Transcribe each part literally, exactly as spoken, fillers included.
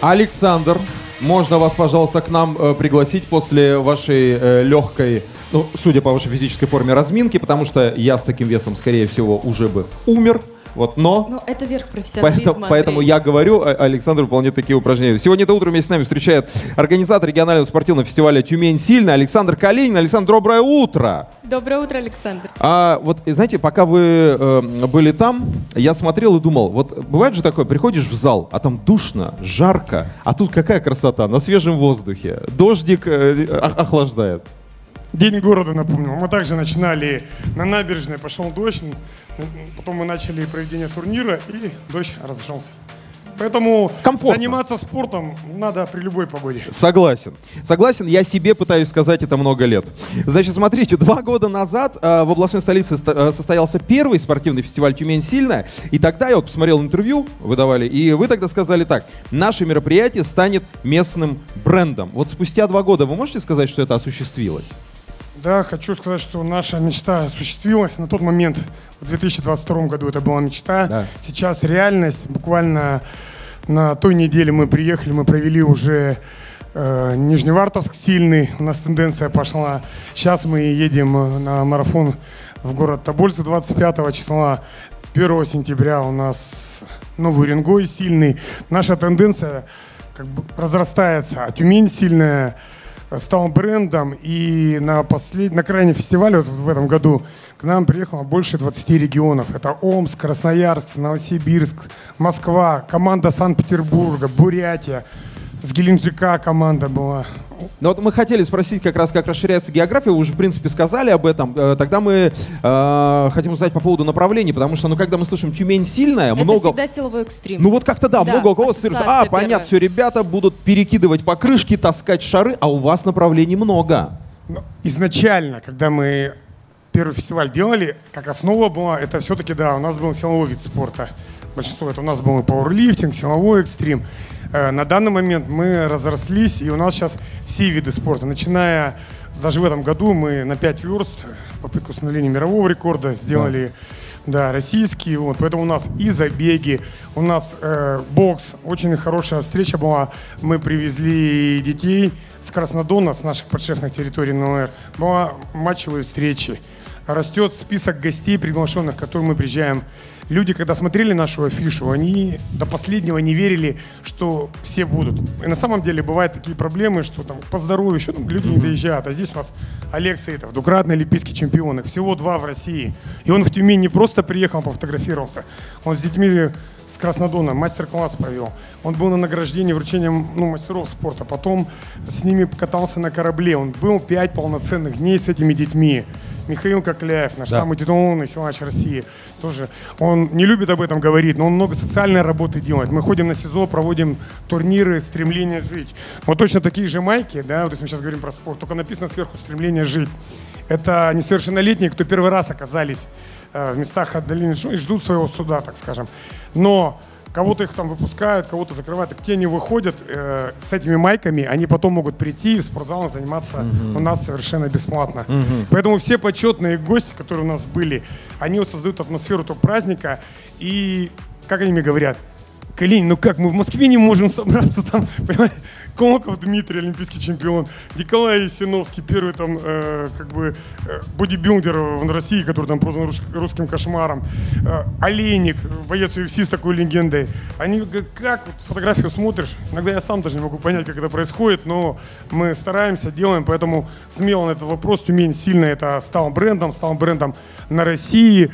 Александр, можно вас, пожалуйста, к нам э, пригласить после вашей э, легкой, ну, судя по вашей физической форме, разминки, потому что я с таким весом, скорее всего, уже бы умер. Вот, но, но это верх профессионализма. Поэтому, поэтому я говорю, Александр выполняет такие упражнения. Сегодня это утро вместе с нами встречает организатор регионального спортивного фестиваля «Тюмень сильная» Александр Калинин. Александр, доброе утро! Доброе утро, Александр. А вот, знаете, пока вы э, были там, я смотрел и думал, вот бывает же такое, приходишь в зал, а там душно, жарко, а тут какая красота, на свежем воздухе, дождик э, охлаждает. День города, напомню. Мы также начинали на набережной, пошел дождь, потом мы начали проведение турнира, и дождь разошелся. Поэтому комфортно. Заниматься спортом надо при любой погоде. Согласен. Согласен, я себе пытаюсь сказать это много лет. Значит, смотрите, два года назад э, в областной столице э, состоялся первый спортивный фестиваль «Тюмень сильная». И тогда я вот посмотрел интервью, вы давали, и вы тогда сказали так: наше мероприятие станет местным брендом. Вот спустя два года вы можете сказать, что это осуществилось? Да, хочу сказать, что наша мечта осуществилась. На тот момент, в две тысячи двадцать втором году, это была мечта. Да. Сейчас реальность. Буквально на той неделе мы приехали, мы провели уже э, Нижневартовск сильный. У нас тенденция пошла. Сейчас мы едем на марафон в город Тобольск двадцать пятого числа. первого сентября у нас Новый Уренгой сильный. Наша тенденция как бы разрастается. А Тюмень сильная стал брендом, и на, послед... на крайнем фестивале вот в этом году к нам приехало больше двадцати регионов. Это Омск, Красноярск, Новосибирск, Москва, команда Санкт-Петербурга, Бурятия, с Геленджика команда была. Ну вот мы хотели спросить как раз, как расширяется география, вы уже в принципе сказали об этом. Тогда мы э, хотим узнать по поводу направлений, потому что, ну, когда мы слышим «Тюмень сильная», это много... всегда силовой экстрим. Ну вот как-то да, да много у кого ассоциируется. А, понятно, первая. Все, ребята будут перекидывать покрышки, таскать шары, а у вас направлений много. Ну, изначально, когда мы первый фестиваль делали, как основа была, это все-таки, да, у нас был силовой вид спорта. Большинство это у нас был и пауэрлифтинг, силовой экстрим. На данный момент мы разрослись, и у нас сейчас все виды спорта. Начиная, даже в этом году мы на пять верст попытку установления мирового рекорда сделали, да, да российские. Вот, поэтому у нас и забеги, у нас э, бокс. Очень хорошая встреча была. Мы привезли детей с Краснодона, с наших подшефных территорий НЛР. Была матчевые встречи. Растет список гостей приглашенных, к которым мы приезжаем. Люди, когда смотрели нашу афишу, они до последнего не верили, что все будут. И на самом деле бывают такие проблемы, что там по здоровью еще там, люди не доезжают. А здесь у нас Олег Саитов, двукратный олимпийский чемпион, их всего два в России. И он в Тюмень не просто приехал, пофотографировался. Он с детьми с Краснодона мастер-класс провел. Он был на награждении вручением, ну, мастеров спорта. Потом с ними катался на корабле. Он был пять полноценных дней с этими детьми. Михаил Кокляев, наш да. самый титулованный силач России, тоже. Он не любит об этом говорить, но он много социальной работы делает. Мы ходим на СИЗО, проводим турниры «Стремление жить». Вот точно такие же майки, да, вот если мы сейчас говорим про спорт, только написано сверху «Стремление жить». Это несовершеннолетние, кто первый раз оказались э, в местах отдаленных и ждут своего суда, так скажем. Но кого-то их там выпускают, кого-то закрывают. И те не выходят э, с этими майками, они потом могут прийти в спортзал и заниматься uh-huh. у нас совершенно бесплатно. Uh-huh. Поэтому все почетные гости, которые у нас были, они вот создают атмосферу того праздника. И, как они мне говорят: Калинин, ну как, мы в Москве не можем собраться там, понимаете? Колоков Дмитрий, олимпийский чемпион, Николай Ясиновский, первый там, э, как бы, э, бодибилдер в России, который там прозван русским кошмаром, э, Олейник, боец ю эф си с такой легендой. Они как вот фотографию смотришь, иногда я сам даже не могу понять, как это происходит, но мы стараемся, делаем, поэтому смело на этот вопрос. Тюмень сильно это стал брендом, стал брендом на России.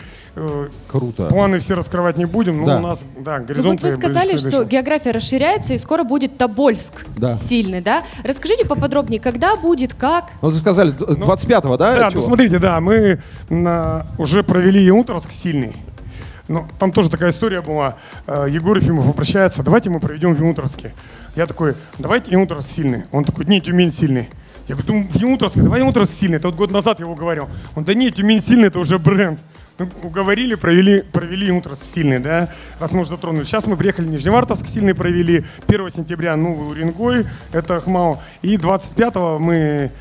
Круто. Планы все раскрывать не будем, но да. у нас, да, горизонты. Ну вот вы сказали, что география расширяется и скоро будет Тобольск да. сильный, да? Расскажите поподробнее, когда будет, как? Ну, вы сказали, двадцать пятого, да? Да, ну смотрите, да, мы на, уже провели Ямутовск сильный. Но там тоже такая история была. Егор Ефимов обращается: давайте мы проведем в Ямутовске. Я такой: давайте Ямутовск сильный. Он такой: нет, Тюмень сильный. Я говорю: в Ямутовске, давай Ямутовск сильный. Это вот год назад я его говорил. Он: да нет, Тюмень сильный, это уже бренд. Ну, уговорили, провели, провели Ямутовск сильный, да, раз мы уже затронули. Сейчас мы приехали в Нижневартовск сильный, провели первого сентября Новый Уренгой, это Ахмау. И двадцать пятого мы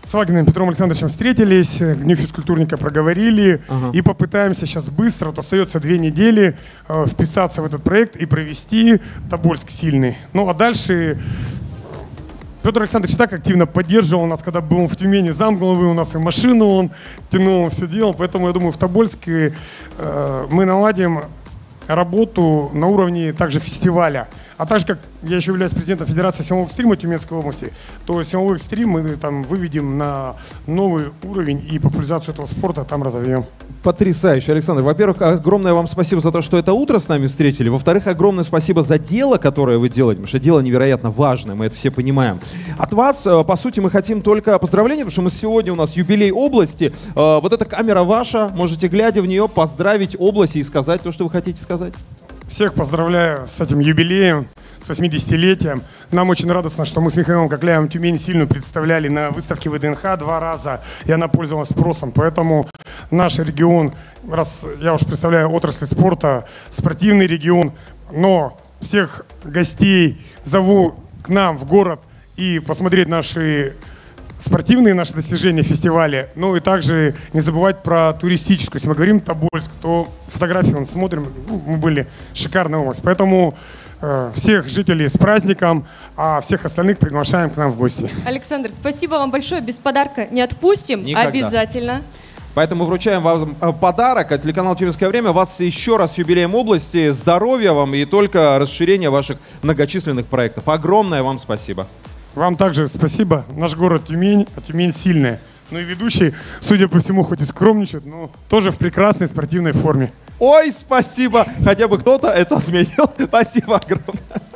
с Вагиным Петром Александровичем встретились, к Дню физкультурника проговорили, ага. и попытаемся сейчас быстро, вот остается две недели, э, вписаться в этот проект и провести Тобольск сильный. Ну а дальше Петр Александрович так активно поддерживал нас, когда был в Тюмени замглавы, у нас и машину он тянул, все делал, поэтому я думаю, в Тобольске э, мы наладим работу на уровне также фестиваля. А также, как я еще являюсь президентом Федерации силового экстрима Тюменской области, то силовой экстрим мы там выведем на новый уровень и популяризацию этого спорта там разовьем. Потрясающе, Александр. Во-первых, огромное вам спасибо за то, что это утро с нами встретили. Во-вторых, огромное спасибо за дело, которое вы делаете, потому что дело невероятно важное, мы это все понимаем. От вас, по сути, мы хотим только поздравления, потому что мы сегодня у нас юбилей области. Вот эта камера ваша, можете, глядя в нее, поздравить область и сказать то, что вы хотите сказать. Всех поздравляю с этим юбилеем, с восьмидесятилетием. Нам очень радостно, что мы с Михаилом Кокляевым Тюмень сильную представляли на выставке ВДНХ два раза, и она пользовалась спросом. Поэтому наш регион, раз я уж представляю отрасль спорта, спортивный регион, но всех гостей зову к нам в город и посмотреть наши спортивные наши достижения в фестивале, ну и также не забывать про туристическую. Если мы говорим Тобольск, то фотографии мы смотрим, мы были шикарная область. Поэтому э, всех жителей с праздником, а всех остальных приглашаем к нам в гости. Александр, спасибо вам большое. Без подарка не отпустим. Никогда. Обязательно. Поэтому вручаем вам подарок от телеканала «Тюменское время». Вас еще раз с юбилеем области. Здоровья вам и только расширения ваших многочисленных проектов. Огромное вам спасибо. Вам также спасибо. Наш город Тюмень, а Тюмень сильная. Ну и ведущий, судя по всему, хоть и скромничает, но тоже в прекрасной спортивной форме. Ой, спасибо! Хотя бы кто-то это отметил. Спасибо огромное.